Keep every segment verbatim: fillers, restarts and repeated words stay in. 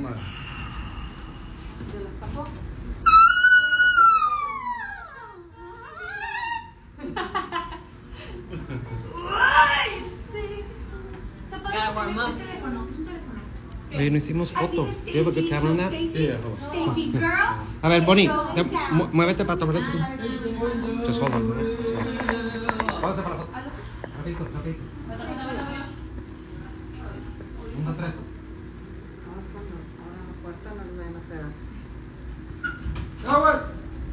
cámara. ¿Ya las pasó? Un teléfono, es un teléfono. Oye, no hicimos foto. ¿You have a good camera on that? Yeah, Stacy, girl. A ver, Bonnie, te- mu- muévete para tomar esto. Just hold on to that. That's fine. Vamos a para la foto. Rapidito, rapidito. Un, dos, tres. Vamos cuando ahora la puerta no les vayan a pegar. ¡No, güey!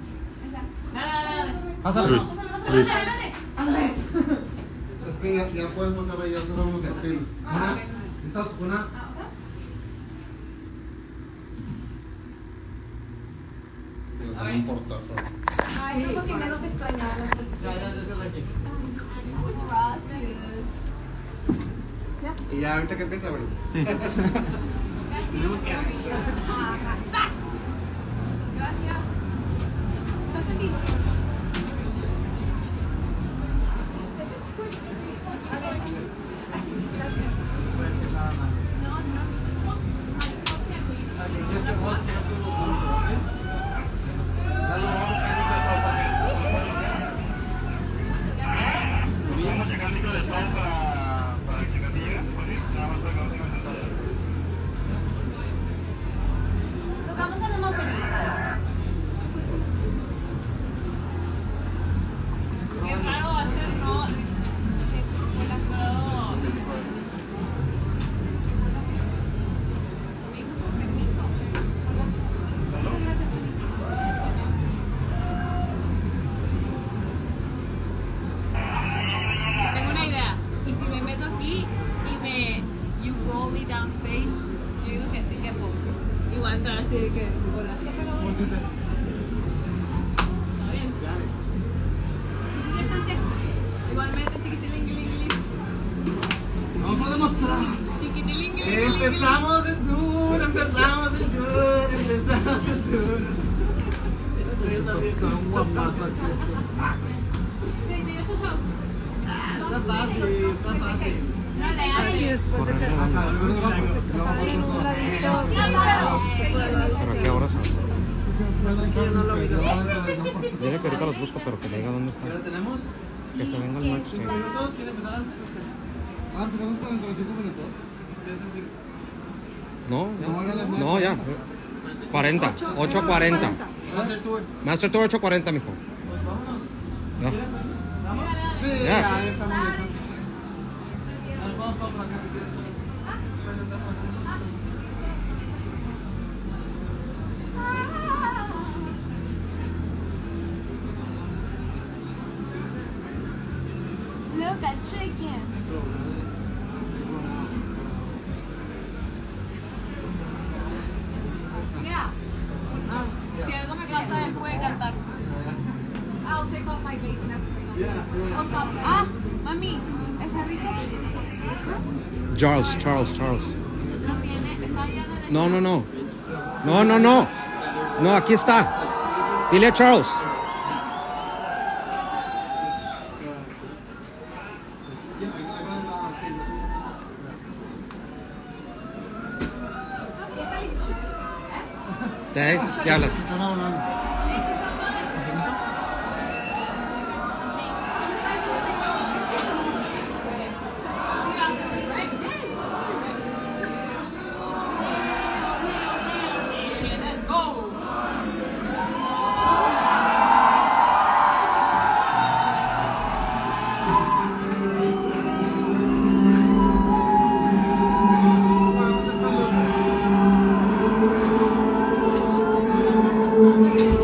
Pásale. Luis, Luis. Es que ya, ya puedes pasar ahí, ya cerramos los perfiles. Una, ¿listos? Una. Dame un portazo. Ah, eso es lo que menos extrañaba. Y ya ahorita que empieza, güey. Sí. Tenemos que Gracias. puede ser nada más. Y este voz que no tuvo punto, ¿ok? Dale, vamos a pedir una pausa. Vamos a checar el micro de todo para, para checar si llega. Nada más para que no tenga mensaje. Tocamos en unos Qué raro va a ser, no. Tengo una idea. Y si me meto aquí y me you roll me down stage, yo digo que sí que puedo. Y voy a entrar así de que hola. ¿Qué pegó? Está bien. Diviértanse. Igualmente, chiquitilinguilinguilis. Vamos a demostrar. Chiquitilinguilinguilis. Empezamos en tour, empezamos en tour, empezamos en tour. Yo también con un guapazo aquí. treinta y ocho shows. Está fácil, está fácil. No le Así hagas. después de que ¿Pero qué horas son? pues es que yo no lo vi. Dile que ahorita los busco, pero que me diga dónde ¿Ya lo están. tenemos? Que se venga el match. ¿Cinco minutos? ¿Quiere empezar antes? Ah, empezamos con cuarenta y cinco minutos. Sí, sí, sí. No, no, ya. cuarenta, ocho cuarenta. Master Tour. Master Tour ocho cuarenta, mijo. Pues vámonos. Ya. ¿Vamos? Sí, Ya. ya, ya está muy bien. Vamos para acá si quieres. Puedes entrar por acá. Look at chicken. Mira, si algo me pasa, él puede cantar. I'll take off my bass and everything. Yeah, yeah. Oh, stop. Ah, mami, ¿está rico? Charles, Charles, Charles. No tiene, está allá en el... No, no, no. No, no, no. No, aquí está. Dile a Charles. ¿Y está listo? Sí, ya hablas. Están hablando. ¿Con permiso? Go!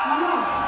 No.